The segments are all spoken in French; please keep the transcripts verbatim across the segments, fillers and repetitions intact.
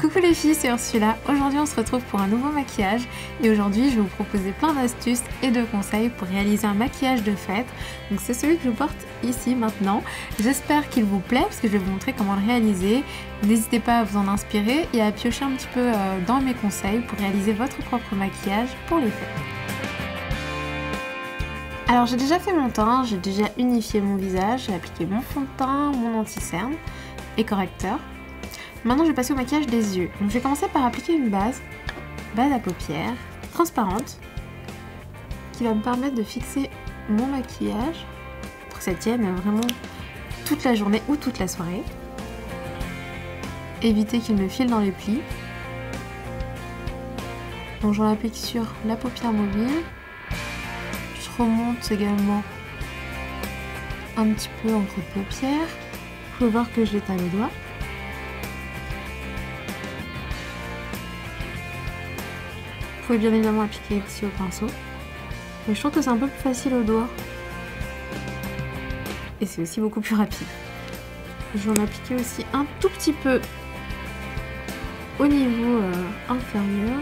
Coucou les filles, c'est Ursula. Aujourd'hui on se retrouve pour un nouveau maquillage et aujourd'hui je vais vous proposer plein d'astuces et de conseils pour réaliser un maquillage de fête. Donc c'est celui que je porte ici maintenant. J'espère qu'il vous plaît parce que je vais vous montrer comment le réaliser. N'hésitez pas à vous en inspirer et à piocher un petit peu dans mes conseils pour réaliser votre propre maquillage pour les fêtes. Alors j'ai déjà fait mon teint, j'ai déjà unifié mon visage, j'ai appliqué mon fond de teint, mon anti-cerne et correcteur. Maintenant je vais passer au maquillage des yeux. Donc je vais commencer par appliquer une base, base à paupières, transparente, qui va me permettre de fixer mon maquillage pour que ça tienne vraiment toute la journée ou toute la soirée. Éviter qu'il me file dans les plis. Donc j'en applique sur la paupière mobile. Je remonte également un petit peu entre les paupières. Vous pouvez voir que je l'étale au doigt. Vous pouvez bien évidemment appliquer ici au pinceau. Mais je trouve que c'est un peu plus facile au doigt. Et c'est aussi beaucoup plus rapide. Je vais en appliquer aussi un tout petit peu au niveau euh, inférieur.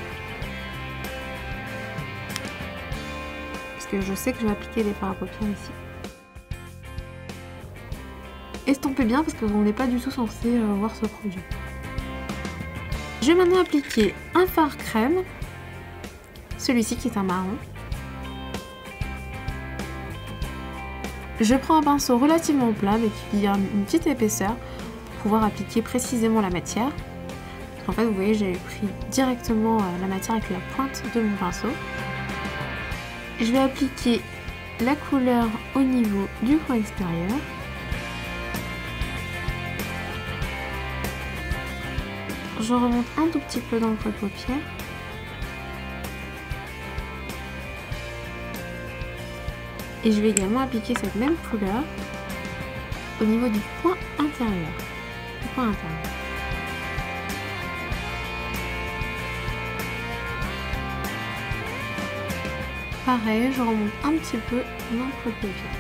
Parce que je sais que je vais appliquer des fards à paupières ici. Estompez bien parce qu'on n'est pas du tout censé euh, voir ce produit. Je vais maintenant appliquer un fard crème. Celui-ci qui est un marron. Je prends un pinceau relativement plat mais qui a une petite épaisseur pour pouvoir appliquer précisément la matière. En fait vous voyez j'ai pris directement la matière avec la pointe de mon pinceau. Je vais appliquer la couleur au niveau du coin extérieur. Je remonte un tout petit peu dans le creux de paupière. Et je vais également appliquer cette même couleur au niveau du coin intérieur. Du coin intérieur. Pareil, je remonte un petit peu dans le creux de paupière.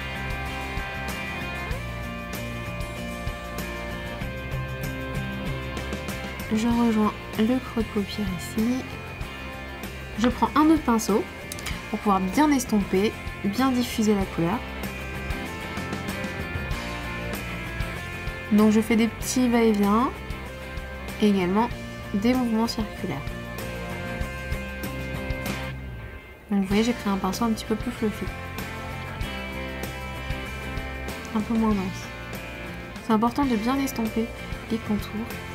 Je rejoins le creux de paupière ici. Je prends un autre pinceau pour pouvoir bien estomper, bien diffuser la couleur. Donc je fais des petits va-et-vient et également des mouvements circulaires. Donc vous voyez j'ai pris un pinceau un petit peu plus fluffy. Un peu moins dense. C'est important de bien estomper les contours.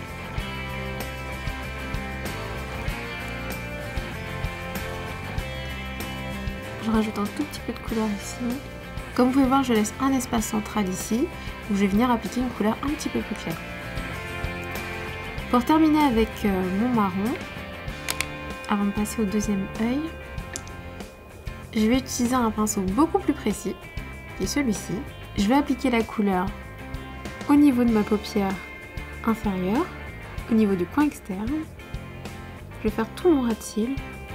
Je rajoute un tout petit peu de couleur ici. Comme vous pouvez voir, je laisse un espace central ici où je vais venir appliquer une couleur un petit peu plus claire. Pour terminer avec euh, mon marron, avant de passer au deuxième œil, je vais utiliser un pinceau beaucoup plus précis, qui est celui-ci. Je vais appliquer la couleur au niveau de ma paupière inférieure, au niveau du coin externe. Je vais faire tout mon ras de cils.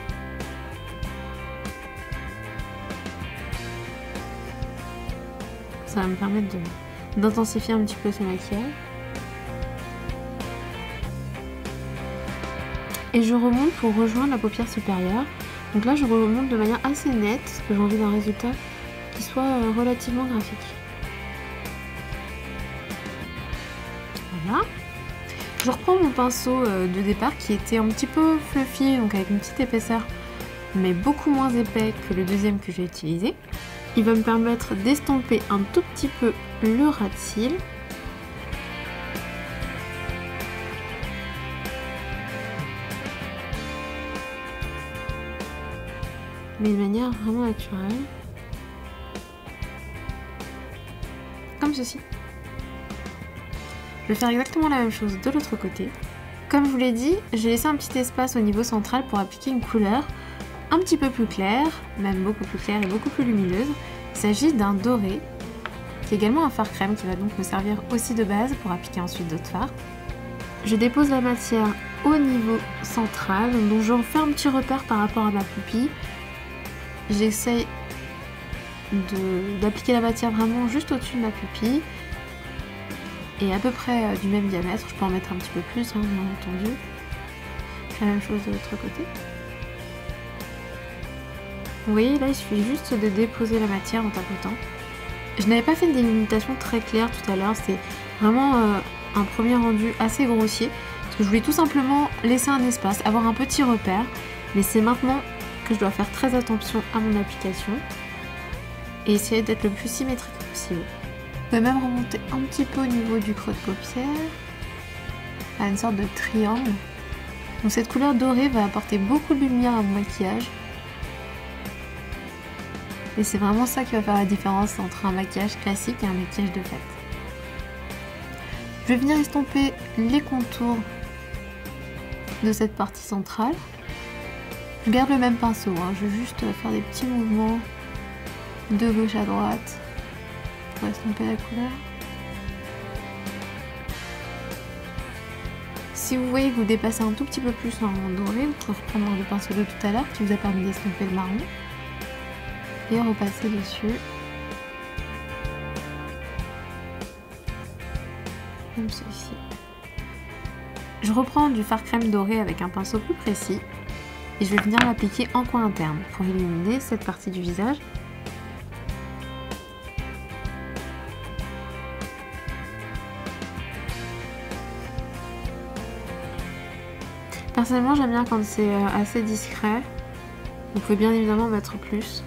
Ça va me permettre d'intensifier un petit peu ce maquillage. Et je remonte pour rejoindre la paupière supérieure. Donc là je remonte de manière assez nette parce que j'ai envie d'un résultat qui soit relativement graphique. Voilà. Je reprends mon pinceau de départ qui était un petit peu fluffy, donc avec une petite épaisseur, mais beaucoup moins épais que le deuxième que j'ai utilisé. Il va me permettre d'estomper un tout petit peu le ras de cils. Mais de manière vraiment naturelle. Comme ceci. Je vais faire exactement la même chose de l'autre côté. Comme je vous l'ai dit, j'ai laissé un petit espace au niveau central pour appliquer une couleur un petit peu plus claire, même beaucoup plus claire et beaucoup plus lumineuse. Il s'agit d'un doré, qui est également un fard crème qui va donc me servir aussi de base pour appliquer ensuite d'autres fards. Je dépose la matière au niveau central, donc je refais un petit repère par rapport à ma pupille. J'essaye d'appliquer la matière vraiment juste au-dessus de ma pupille est à peu près euh, du même diamètre. Je peux en mettre un petit peu plus, hein, bien entendu. Je fais la même chose de l'autre côté. Vous voyez, là il suffit juste de déposer la matière en tapotant. Je n'avais pas fait une délimitation très claire tout à l'heure, c'est vraiment euh, un premier rendu assez grossier. Parce que je voulais tout simplement laisser un espace, avoir un petit repère. Mais c'est maintenant que je dois faire très attention à mon application. Et essayer d'être le plus symétrique possible. Vous pouvez même remonter un petit peu au niveau du creux de paupière. À une sorte de triangle. Donc cette couleur dorée va apporter beaucoup de lumière à mon maquillage. Et c'est vraiment ça qui va faire la différence entre un maquillage classique et un maquillage de fête. Je vais venir estomper les contours de cette partie centrale. Je garde le même pinceau, hein. Je vais juste faire des petits mouvements de gauche à droite pour estomper la couleur. Si vous voyez que vous dépassez un tout petit peu plus en doré, vous pouvez reprendre le pinceau de tout à l'heure qui vous a permis d'estomper le marron. Et repasser dessus comme ceci. Je reprends du fard crème doré avec un pinceau plus précis et je vais venir l'appliquer en coin interne pour illuminer cette partie du visage. Personnellement, j'aime bien quand c'est assez discret. Vous pouvez bien évidemment mettre plus.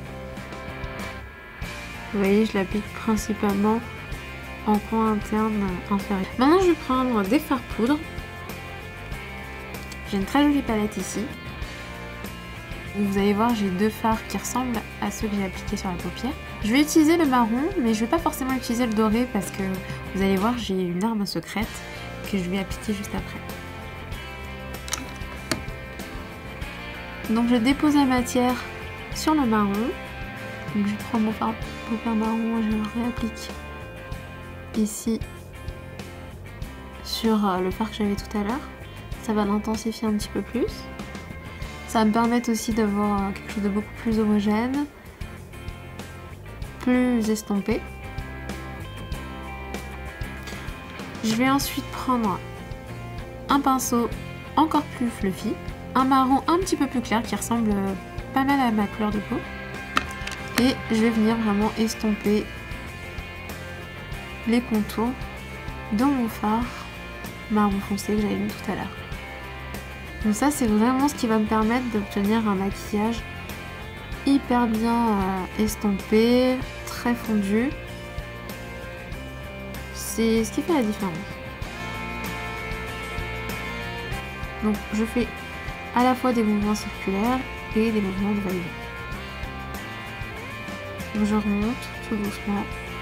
Vous voyez, je l'applique principalement en coin interne inférieur. Maintenant, je vais prendre des fards poudre. J'ai une très jolie palette ici. Vous allez voir, j'ai deux fards qui ressemblent à ceux que j'ai appliqués sur la paupière. Je vais utiliser le marron, mais je ne vais pas forcément utiliser le doré parce que vous allez voir, j'ai une arme secrète que je vais appliquer juste après. Donc, je dépose la matière sur le marron. Donc, je prends mon fard paupière marron et je le réapplique ici sur le fard que j'avais tout à l'heure. Ça va l'intensifier un petit peu plus. Ça va me permettre aussi d'avoir quelque chose de beaucoup plus homogène, plus estompé. Je vais ensuite prendre un pinceau encore plus fluffy, un marron un petit peu plus clair qui ressemble pas mal à ma couleur de peau. Et je vais venir vraiment estomper les contours de mon fard marron foncé que j'avais mis tout à l'heure. Donc ça, c'est vraiment ce qui va me permettre d'obtenir un maquillage hyper bien euh, estompé, très fondu. C'est ce qui fait la différence. Donc je fais à la fois des mouvements circulaires et des mouvements de va-et-vient. Je remonte tout doucement.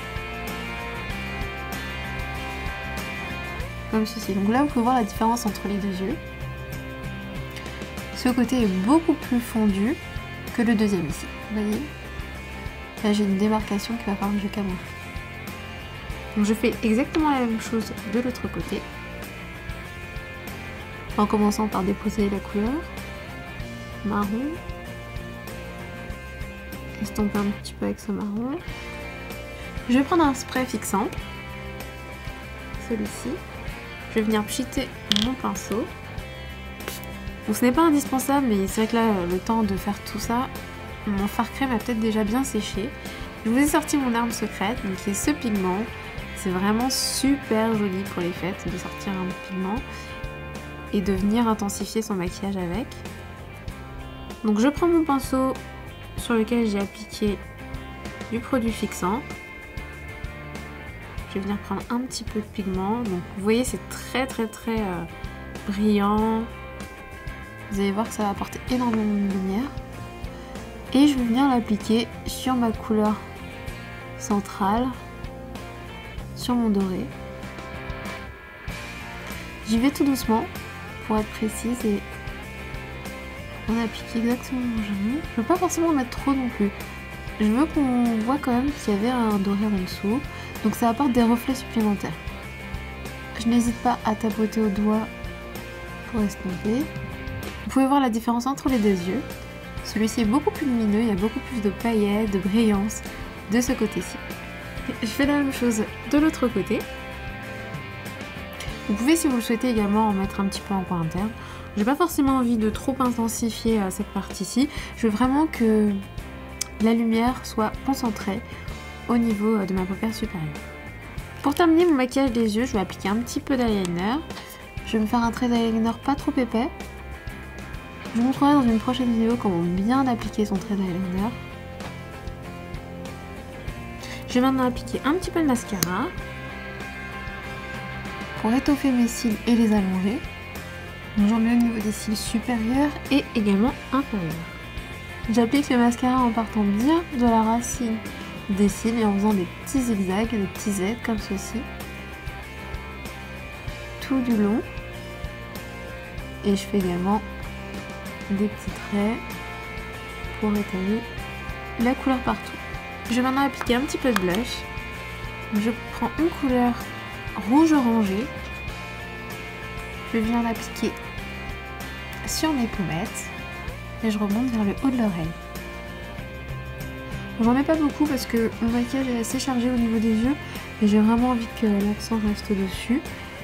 Comme ceci. Donc là, vous pouvez voir la différence entre les deux yeux. Ce côté est beaucoup plus fondu que le deuxième ici. Vous voyez? Là, j'ai une démarcation qui va falloir que je camoufle. Donc je fais exactement la même chose de l'autre côté. En commençant par déposer la couleur marron. Estomper un petit peu avec ce marron. Je vais prendre un spray fixant, celui-ci. Je vais venir pchiter mon pinceau. Bon, ce n'est pas indispensable, mais c'est vrai que là, le temps de faire tout ça, mon fard crème a peut-être déjà bien séché. Je vous ai sorti mon arme secrète, donc qui est ce pigment. C'est vraiment super joli pour les fêtes de sortir un pigment et de venir intensifier son maquillage avec. Donc je prends mon pinceau sur lequel j'ai appliqué du produit fixant. Je vais venir prendre un petit peu de pigment. Donc vous voyez, c'est très très très euh, brillant. Vous allez voir que ça va apporter énormément de lumière. Et je vais venir l'appliquer sur ma couleur centrale, sur mon doré. J'y vais tout doucement pour être précise et on applique exactement où je veux. Je veux pas forcément en mettre trop non plus. Je veux qu'on voit quand même qu'il y avait un doré en dessous. Donc ça apporte des reflets supplémentaires. Je n'hésite pas à tapoter au doigt pour estomper. Vous pouvez voir la différence entre les deux yeux. Celui-ci est beaucoup plus lumineux, il y a beaucoup plus de paillettes, de brillance de ce côté-ci. Je fais la même chose de l'autre côté. Vous pouvez, si vous le souhaitez, également en mettre un petit peu en coin interne. J'ai pas forcément envie de trop intensifier euh, cette partie-ci. Je veux vraiment que la lumière soit concentrée au niveau euh, de ma paupière supérieure. Pour terminer mon maquillage des yeux, je vais appliquer un petit peu d'eyeliner. Je vais me faire un trait d'eyeliner pas trop épais. Je vous montrerai dans une prochaine vidéo comment bien appliquer son trait d'eyeliner. Je vais maintenant appliquer un petit peu de mascara pour étoffer mes cils et les allonger. J'en mets au niveau des cils supérieurs et également inférieurs. J'applique le mascara en partant bien de la racine des cils et en faisant des petits zigzags, des petits aides comme ceci, tout du long. Et je fais également des petits traits pour étaler la couleur partout. Je vais maintenant appliquer un petit peu de blush. Je prends une couleur rouge orangé. Je viens l'appliquer sur mes pommettes et je remonte vers le haut de l'oreille. J'en mets pas beaucoup parce que mon maquillage est assez chargé au niveau des yeux et j'ai vraiment envie que l'accent reste dessus.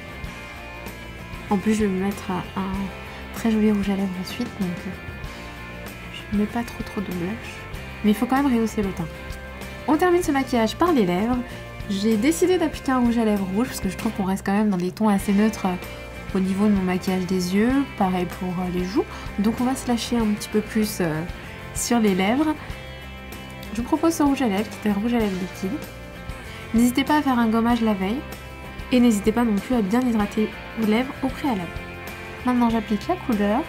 En plus, je vais me mettre un très joli rouge à lèvres ensuite, donc je ne mets pas trop trop de blush, mais il faut quand même rehausser le teint. On termine ce maquillage par les lèvres. J'ai décidé d'appliquer un rouge à lèvres rouge parce que je trouve qu'on reste quand même dans des tons assez neutres au niveau de mon maquillage des yeux, pareil pour les joues. Donc on va se lâcher un petit peu plus sur les lèvres. Je vous propose ce rouge à lèvres qui est un rouge à lèvres liquide. N'hésitez pas à faire un gommage la veille et n'hésitez pas non plus à bien hydrater vos lèvres au préalable. Maintenant j'applique la couleur.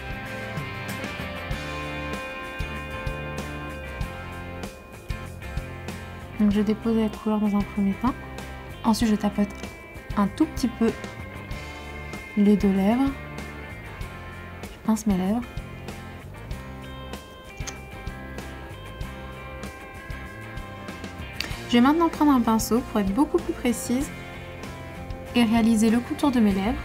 Donc je dépose la couleur dans un premier temps. Ensuite je tapote un tout petit peu les deux lèvres. Je pince mes lèvres. Je vais maintenant prendre un pinceau pour être beaucoup plus précise et réaliser le contour de mes lèvres.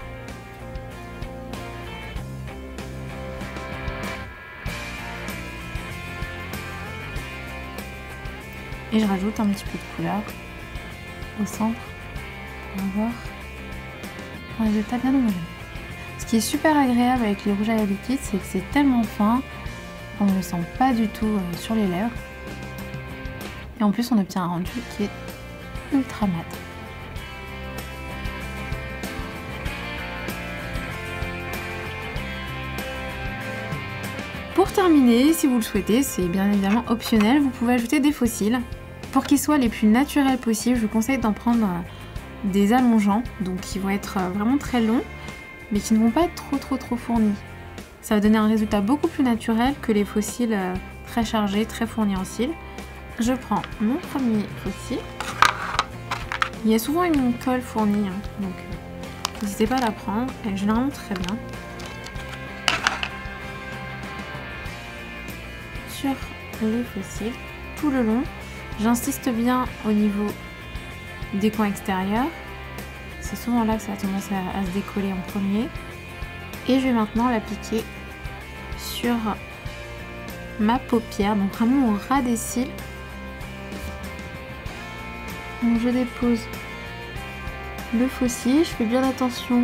Et je rajoute un petit peu de couleur au centre pour avoir un résultat bien homogène. Ce qui est super agréable avec les rouges à lèvres liquides, c'est que c'est tellement fin qu'on ne le sent pas du tout sur les lèvres. Et en plus, on obtient un rendu qui est ultra mat. Pour terminer, si vous le souhaitez, c'est bien évidemment optionnel, vous pouvez ajouter des faux cils. Pour qu'ils soient les plus naturels possibles, je vous conseille d'en prendre des allongeants, donc qui vont être vraiment très longs, mais qui ne vont pas être trop trop trop fournis. Ça va donner un résultat beaucoup plus naturel que les faux cils très chargés, très fournis en cils. Je prends mon premier faux cil. Il y a souvent une colle fournie, hein, donc n'hésitez pas à la prendre, elle est généralement très bien. Sur les faux cils, tout le long, j'insiste bien au niveau des coins extérieurs. C'est souvent là que ça a tendance à, à se décoller en premier. Et je vais maintenant l'appliquer sur ma paupière, donc vraiment au ras des cils. Donc je dépose le faux cil, je fais bien attention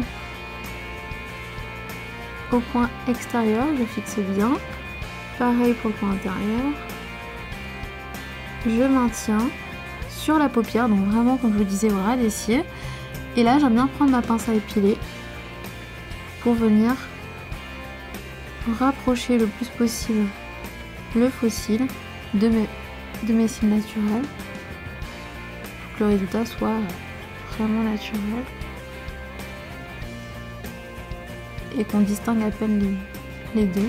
au coin extérieur, je fixe bien. Pareil pour le coin intérieur. Je maintiens sur la paupière, donc vraiment comme je vous disais au ras des cils. Et là j'aime bien prendre ma pince à épiler pour venir rapprocher le plus possible le faux cil de mes, de mes cils naturels. Le résultat soit vraiment naturel et qu'on distingue à peine les, les deux.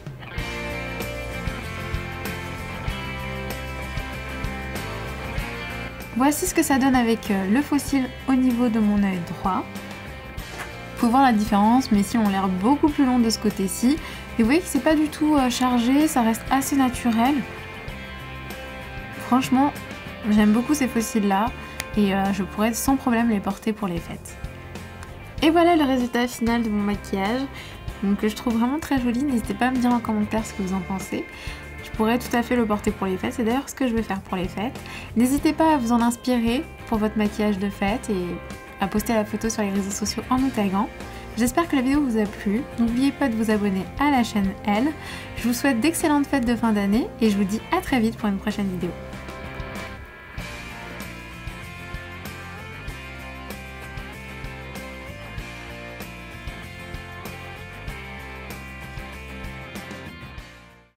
Voici ce que ça donne avec le faux cil au niveau de mon œil droit. Vous pouvez voir la différence, mes cils ont l'air beaucoup plus longs de ce côté-ci. Et vous voyez que c'est pas du tout chargé, ça reste assez naturel. Franchement, j'aime beaucoup ces faux cils là et euh, je pourrais sans problème les porter pour les fêtes. Et voilà le résultat final de mon maquillage, donc je trouve vraiment très joli. N'hésitez pas à me dire en commentaire ce que vous en pensez. Je pourrais tout à fait le porter pour les fêtes, c'est d'ailleurs ce que je vais faire pour les fêtes. N'hésitez pas à vous en inspirer pour votre maquillage de fête et à poster la photo sur les réseaux sociaux en nous taguant. J'espère que la vidéo vous a plu. N'oubliez pas de vous abonner à la chaîne Elle. Je vous souhaite d'excellentes fêtes de fin d'année et je vous dis à très vite pour une prochaine vidéo.